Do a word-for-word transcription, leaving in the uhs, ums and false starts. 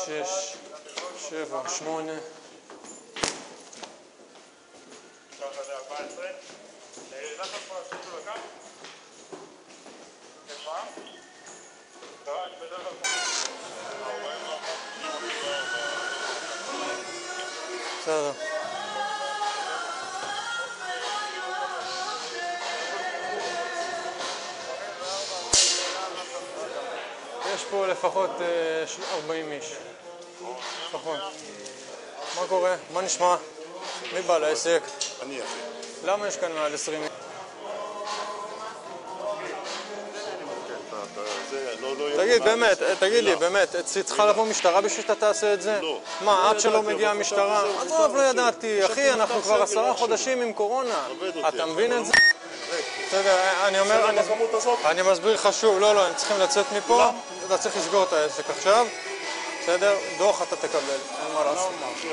שש, שבע, שמונה. בסדר. יש פה לפחות ארבעים איש. לפחות. מה קורה? מה נשמע? מי בא לעסק? אני אחי. למה יש כאן מעל עשרים איש? תגיד, באמת, תגיד לי, באמת, צריכה לבוא משטרה בשביל שאתה תעשה את זה? לא. מה, עד שלא מגיעה משטרה? עזוב, לא ידעתי. אחי, אנחנו כבר עשרה חודשים עם קורונה. אתה מבין את זה? בסדר, אני אומר, אני מסביר לך שוב, לא, לא, הם צריכים לצאת מפה, אתה צריך לסגור את העסק עכשיו, בסדר? דוח אתה תקבל, אין מה לעשות.